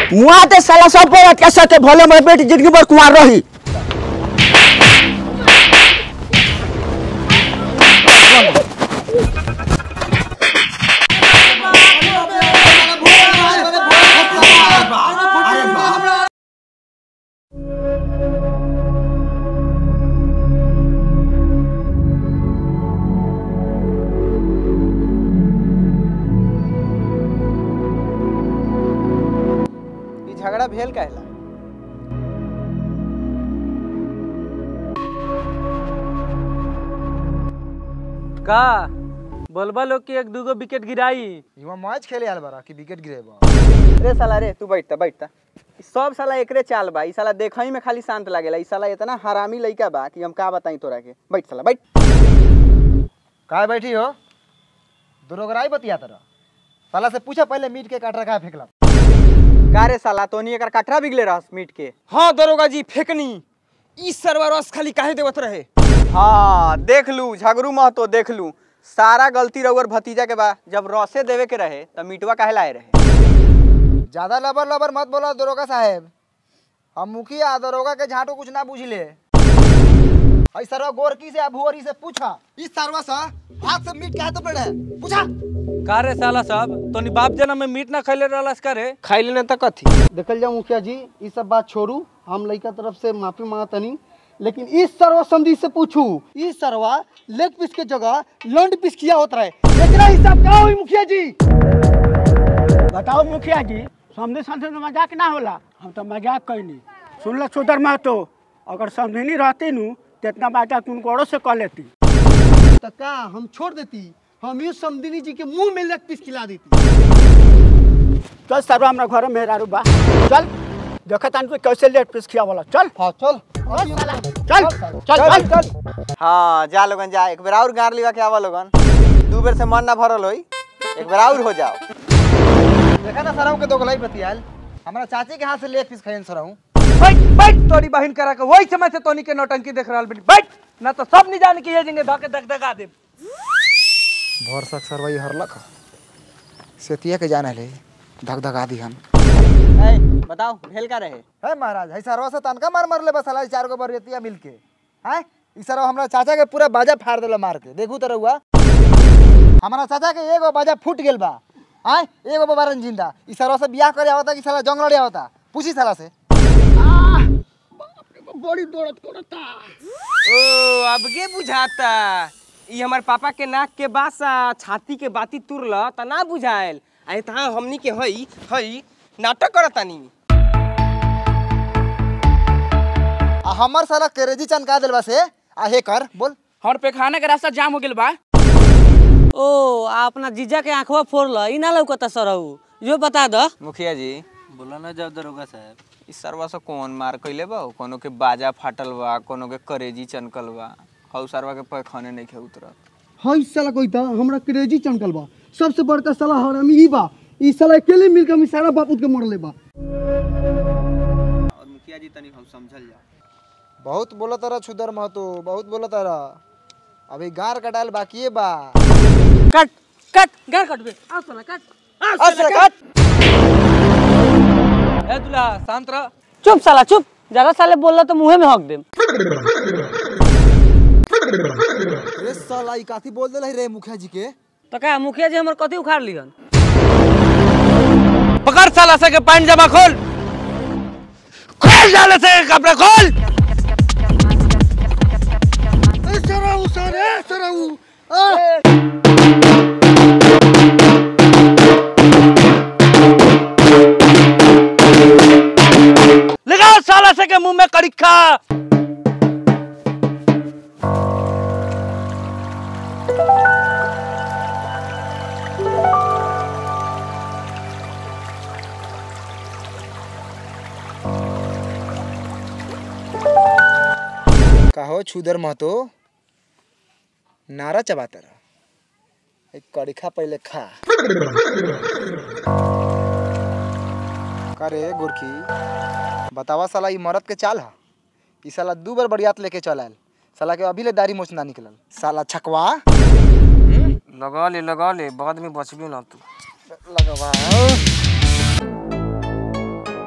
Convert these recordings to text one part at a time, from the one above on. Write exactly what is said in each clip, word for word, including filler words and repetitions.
मुआ ते साला सब पर कैसे के भले मैं बेटी जिंदगी भर कुंवार रही। झगड़ा भेल कहला का बोलबा लोग के एक दूगो विकेट गिराई युवा मैच खेले आल बारा कि विकेट गिरेबा। रे साला रे तू बैठता बैठता सब साला एकरे चाल बा। ई साला देखई में खाली शांत लागेला। ई साला इतना हरामी लइका बा कि हम का बताई तोरा के। बैठ साला बैठ। काहे बैठी हो? दुरोगराई बतिया तोरा। साला से पूछा पहले मीट के काटरा का फेंकला। का रे साला तोनी एकर काटरा बिगले रहस मीट के? हां दरोगा जी फेकनी। ई सरवा रस खाली काहे देवत रहे? हां देख लू झगरू महतो देख लू। सारा गलती रउर भतीजा के बा। जब रसे देवे के रहे त मीटवा काहे लाए रहे? ज्यादा लबर लबर मत बोला दरोगा साहब। हम मुखिया दरोगा के झाटो कुछ ना बुझले। हई सरवा गोरकी से भुवरी से पूछा। इस सरवा सा हाथ से मीट काहे तो पड़े? पूछा। का रे साला साहब तोनी बाप जन्म में मीट ना खैले रहलस का रे? खाइले न त कथी? देखल जाओ मुखिया जी ये सब बात छोड़ू। हम लड़का तरफ से माफी मांगतनी, लेकिन इस सरवा समझी से पूछू इस सरवा लेग पीस के जगह लंड पीस किया होता है। इतना हिसाब क्या हुई मुखिया जी? बताओ मुखिया जी समझे समझे तो मजाक ना होला। हम तो मजाक कैनी। सुन लो चौधर महतो अगर समझनी रहती नू तो इतना बात तुम कोड़ो से कह लेती। तो का हम छोड़ देती? हम ये समझनी जी के मुंह में लेग पीस खिला देती। चल सरवा हमरा घर में रारू बा। चल देखा तान तो कैसे लेग पीस खिया वाला। चल हाँ चल चल चल चल। हाँ जा लोगन जा। एक बार और गार लिवा के आवा लोगन। दू बेर से मन ना भरल होई। एक बार और हो जाओ। देखा ना सराऊ के दोगलाई बतियाल। हमरा चाची के हाथ से लेग पीस खाइन सराऊ। बैठ बैठ तोरी बहन करा के वही समय से तोनी के नौटंकी देख रहल बनी। बैठ ना तो सब नहीं जाने के ये जंगे धके धक धका दे। भरसक सरवाई हरलक सेतिया के जाने ले धक धका दी हम। ए बताओ भेल का रहे? है महाराज है सरवा से तनका मार मार ले बस हलाई चार गो बरियतिया मिलके। हैं ई सरवा हमरा चाचा के पूरा बाजा फाड़ देला मार के। देखू त रहुआ हमरा चाचा के एगो बाजा फूट गेल बा। हैं एगो बाबारन जिंदा। ई सरवा से बियाह करे आवता कि साला जंग लड़े आवता? पूछी साला से। बड़ी दौड़त करता। ओ अब के बुझाता ई हमर पापा के नाक के बासा छाती के बाती तुरला त ना बुझाएल। आए ता हमनी के हई हई नाटक करतानी। आ हमर साला करेजी चनका देलबा से आ हे कर बोल। हमर पेखाना के रास्ता जाम हो गेल बा। ओ आ अपना जीजा के आंखवा फोड़ला ई ना लौकता सरऊ। यो बता द मुखिया जी बोला ना जब दरोगा साहब ई सरवा से कौन मार कइले बा? कोनो के बाजा फाटल बा, कोनो के करेजी चनकल बा। हौ सरवा के पैखाने नहीं खे उतरत। हाँ इस साला कोई था हमरा क्रेजी चमकल बा। सबसे बड़का साला हरामी ई बा। ई साला अकेले मिलकर हम सारा बापूत के मरले बा। और मुखिया जी तनी हम समझल जा। बहुत बोला तारा छुदर महतो बहुत बोला तारा। अभी गार कटाल बाकी बा। कट कट गार कट बे। आ साला कट आ साला कट। ए दुला शांत रह। चुप साला चुप। ज्यादा साले बोलला तो मुंह में हक देम। रे साला ई काथी बोल देले रे मुखिया जी के? तो का मुखिया जी हमर कथी उखाड़ लिहन? पकड़ साला से के पैंट जमा खोल। खोल साले से कपड़ा खोल। ए सराऊ सरे सराऊ लगाओ साला से के मुंह में कड़िखा। कहो छुदर महतो नारा चबाता रहा। एक कड़िखा पहले खा। करे गुरखी बतावा साला ई मरद के चाल है। ई साला दू बार बरियात लेके चलाल। साला के अभी ले दाढ़ी मोछ ना निकलल। साला छकवा लगा ले लगा ले बाद में बचबे ना तू। लगवा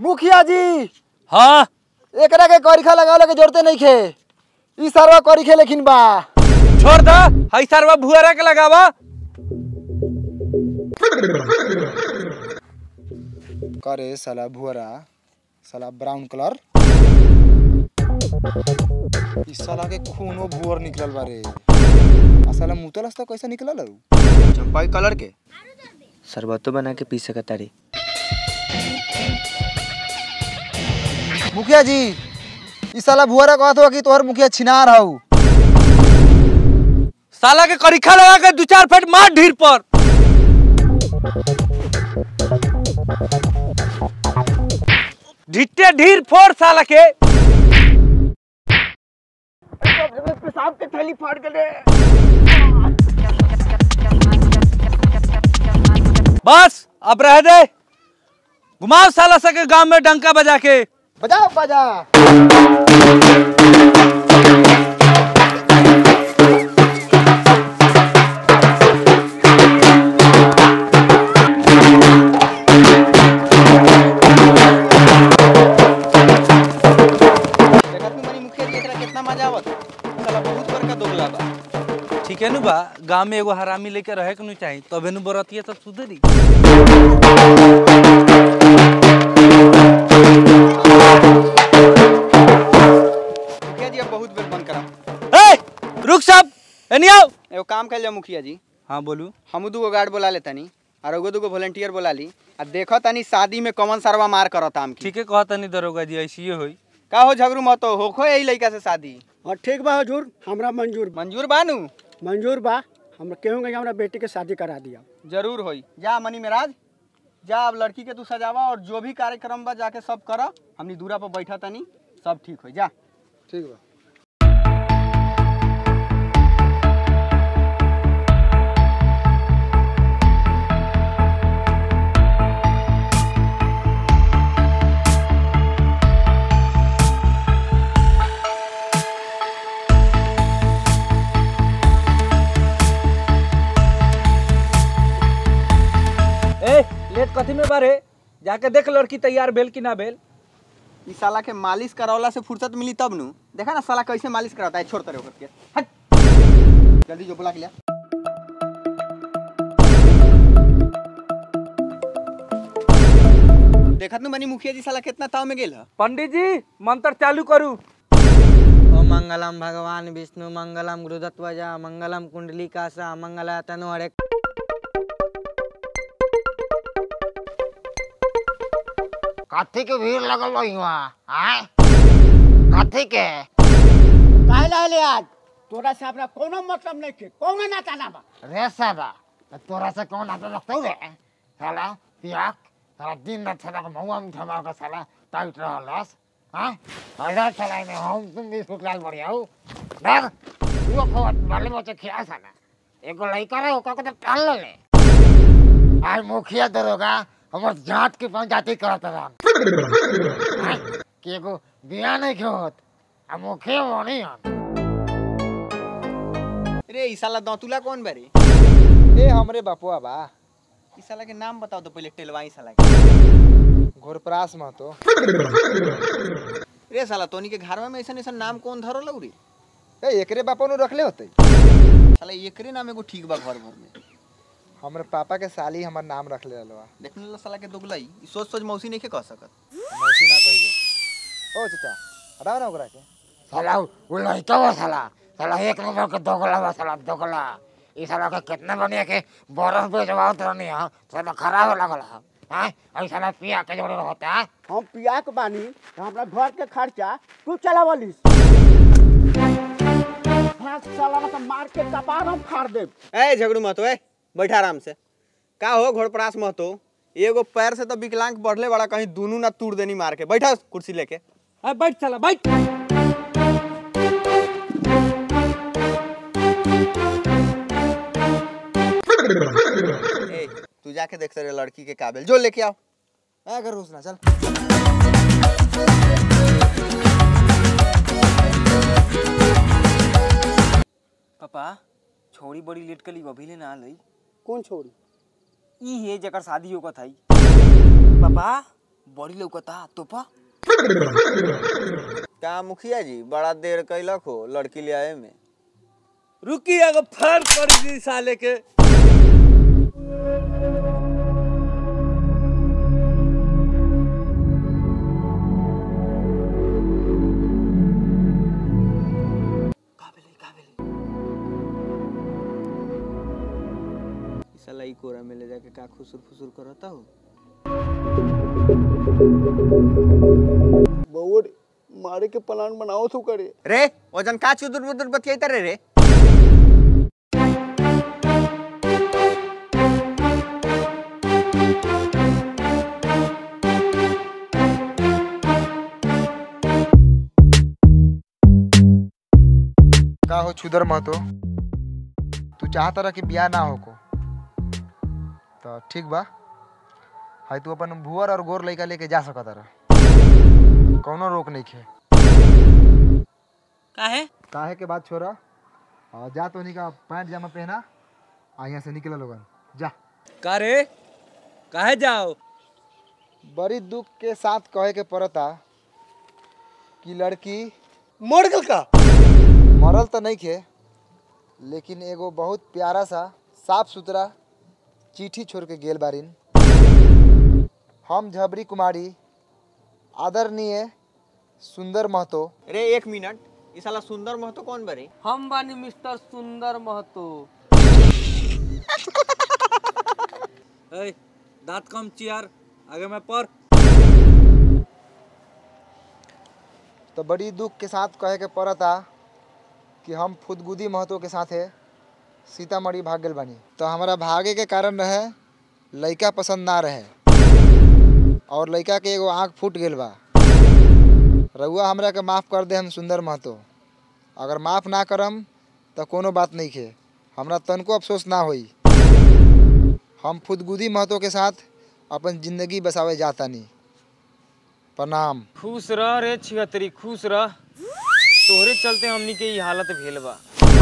मुखिया जी हाँ एकरा के करिखा लगावे के जरूरत नहीं खे। ई सरवा करिखे लेकिन बा। छोड़ दा हई सरवा भुआरा के लगावा। करे साला भुअरा साला ब्राउन कलर इस साला के खूनो भुअर निकलल बारे। आ साला मुतलस तो कैसे निकलल हउ? चंपाई कलर के शरबतो बना के पी सकता रे। मुखिया जी इस साला भुअरा कहत हो कि तोहर मुखिया छिनार हउ। साला के करिखा लगा के दो चार फेट मार ढीर पर। ढिट्टे ढीर फोड़ साला के। पेशाब के थैली फाड़ गए। बस अब रह दे। घुमाओ साला सके गांव में डंका बजा के। बजा बजा। ठीक है नु बा गांव में एगो हरामी लेके रहे के नु चाहिए तबे नु बरतिया सब सुधरी। मुखिया जी अब बहुत बेर बंद करा। ए रुक सब एनी आओ। एगो काम कर लिया मुखिया जी। हाँ बोलू। हम दूगो गार्ड बोला ले तनी और एगो दूगो वॉलंटियर बोला ली आ देखो तनी शादी में कौन सरवा मार करत आम की। ठीक है कहता नहीं दरोगा जी ऐसी होई। का हो झगड़ू मत हो होखो यही लड़का से शादी। और ठीक बा हुजूर हमरा मंजूर मंजूर बानू मंजूर बा। हम कहूँगे हमरा बेटी के शादी करा दिया। जरूर होई। जा मनी मेराज जा अब लड़की के तू सजावा और जो भी कार्यक्रम बा जाके सब कर। हमनी दूरा पर बैठा तनी सब ठीक हो जा। ठीक बा। लेट कथी में बारे जाके देख लड़की तैयार भेल कि ना भेल। इस साला के मालिश करावला से फुर्सत मिली तब नु। देखा ना साला कैसे मालिश कराता है। छोड़ तरे होकर के हट जल्दी जो बुला के लिया। देखत नु बनी मुखिया जी साला कितना ताव में गेल है। पंडित जी मंत्र चालू करू। ओम मंगलम भगवान विष्णु मंगलम गुरुदत्वजा मंगलम कुंडलीकासा मंगला तनु हरे। काठी के भीड़ लगल बा इहाँ। हां काठी के काहे लाले आज तोरा से हमरा कोनो मतलब नहीं के कोनो नाता ना बा। रे साला तोरा से कौन नाता रखतौ रे? साला पियाक साला दिन रात साला के महुआ में धमाल का साला टाइट रहलस। हां हजार साला ने हम तुम भी सुतलाल बढ़िया हो। देख तू को बाले बच्चे खिया साला एगो लइका रे ओका के तो टाल ले। आज मुखिया दरोगा हमर जात के पंचायती करत रहन के एगो बिया नहीं होत आ मुखिया बनी हन। रे ई साला दंतुला कौन बारे? ए हमरे बापुआ बा। ई साला के नाम बताओ तो पहले टेलवाई साला के। घोरपरास महतो। रे साला तोनी के घर में ऐसा ऐसा नाम कौन धरो लऊ रे? ए एकरे बापा नु रखले होते। साला एकरे नाम एगो ठीक बा घर भर में। हमरे पापा के साली हमर नाम रखले रहलवा। देखने ला साला के दोगलाई ई सोच सोच मौसी नहीं के कह सकत। मौसी ना कहिबे। ओ चाचा हटाओ ना ओकरा के। साला उ लइका बा साला साला एक नंबर के दोगला बा साला दोगला। ई साला के कितना बनिया के बरफ बेचवाओ तरनी हां साला खराब लागल हां। हां आई साला पिया के जोड़े रहता। हम पिया के बानी तो हमरा घर के खर्चा तू चलावलिस। हां साला मतलब मार के कपार हम फाड़ देब। ए झगड़ू मत ए बैठा आराम से। का हो घोड़परास मत हो एगो पैर से तो विकलांग बढ़ले बड़ा कहीं दोनों ना तोड़ देनी मार के। बैठा कुर्सी लेके। अब बैठ चला बैठ। ए तू जाके देख सरे लड़की के काबिल जो लेके आओ। ए कर उसना चल। पापा छोड़ी बड़ी लेट कली अभी ले ना लई। कौन छोड़ी? ई है जकर शादी होगा थाई। पापा बड़ी लौकता तोपा। क्या मुखिया जी बड़ा देर कैलक हो लड़की ले आए में? रुकी एगो फर पड़ दी साले के। साला ई कोरा में ले जाके का खुसुर फुसुर करता हो। बउर मारे के प्लान बनाओ तो करे। रे वजन का चुदुर बुदुर बतियाइता रे रे। का हो छुदर महतो, तू चाहता रहा कि बियाह ना हो को तो ठीक बा। हाई तू अपन भुअर और गोर लड़का लेके जा सकता रहा, कौनो रोक नहीं खे। काहे काहे के बात छोरा, और जा तो नहीं का पैंट जामा पहना आ यहाँ से निकला लोगन जा। का रे काहे जाओ? बड़ी दुख के साथ कहे के पड़ता कि लड़की मर गल का? मरल तो नहीं खे, लेकिन एगो बहुत प्यारा सा साफ सुथरा चिट्ठी छोड़ के गेल बारिन। हम झबरी कुमारी आदरणीय सुंदर महतो। रे एक मिनट, ई साला सुंदर महतो कौन बरे? हम बानी मिस्टर सुंदर महतो। ए, दांत कम चियार आगे में पर। तो बड़ी दुख के साथ कहे के पड़ता कि हम फुदगुदी महतो के साथ है सीतामढ़ी भाग गए बानी। तो हमारा भागे के कारण रहे लड़का पसंद ना रहे और लड़का के एगो आँख फूट गल बा। रउआ हमरा के माफ़ कर दे हम सुंदर महतो। अगर माफ़ ना करम तो कोनो बात नहीं खे, हमरा तनको अफसोस ना होई। हम फुदगुदी महतो के साथ अपन जिंदगी बसावे जातानी। प्रणाम। खुश रह रे छिहत्तरी, खुश रह। तोहरे चलते हमनी के ई हालत भेल बा।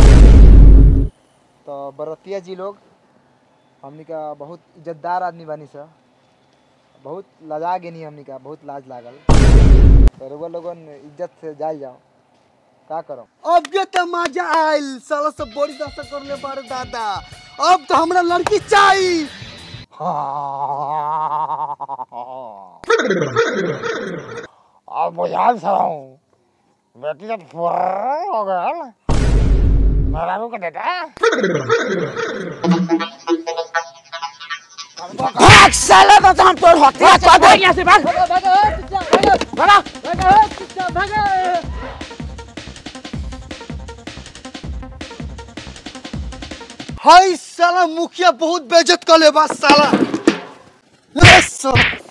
तो बरतिया जी लोग हमनी का बहुत इज्जतदार आदमी बानी सा, बहुत लजा गेनी हमनी का, बहुत लाज लागल। तो रउआ लोगन इज्जत से जाल जाओ, का करो। अब के तो मजा आइल, साला सब बड़ी दशा कर ले बारे दादा। अब तो हमरा लड़की चाहिए। अब बुझाल सराऊ बेटी जब फुर्र हो गया मेरा रुक देता। भाग साला, तो हम तोड़ हथियार से भाग यहाँ से भाग भाग भाग भाग। हाय साला मुखिया बहुत बेइज्जत कर ले बा साला।